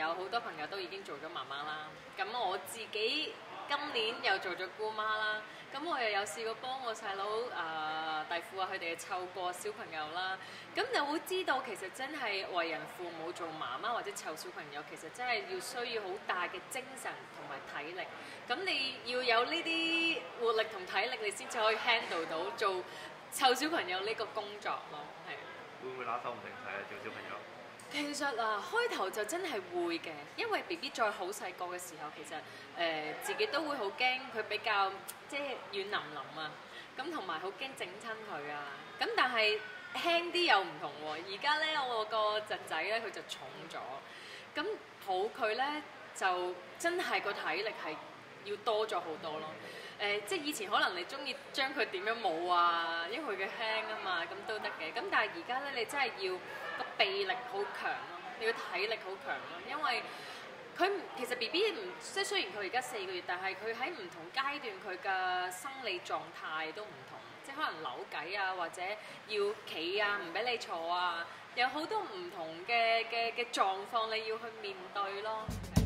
有好多朋友都已經做咗媽媽啦。咁我自己今年又做咗姑媽啦。咁我又有試過幫我細佬弟婦佢哋湊過小朋友啦。咁就會知道其實真係為人父母做媽媽或者湊小朋友，其實真係要需要好大嘅精神同埋體力。咁你要有呢啲活力同體力，你先至可以 handle 到做湊小朋友呢個工作咯。係。 會唔會揦手唔停蹄啊？做小朋友？ 其實開頭就真係會嘅，因為 BB 再好細個嘅時候，其實自己都會好驚佢比較即係軟腍腍啊，咁同埋好驚整親佢啊。咁但係輕啲又唔同喎。而家咧我個侄仔咧佢就重咗，咁抱佢咧就真係個體力係要多咗好多咯。即係以前可能你中意將佢點樣舞啊，因為佢嘅輕啊嘛，咁都得嘅。咁但係而家咧，你真係要個臂力好強咯，你要體力好強咯，因為佢其實 BB 唔即係雖然佢而家4個月，但係佢喺唔同階段佢嘅生理狀態都唔同，即係可能扭計啊，或者要企啊，唔俾你坐啊，有好多唔同嘅狀況你要去面對咯。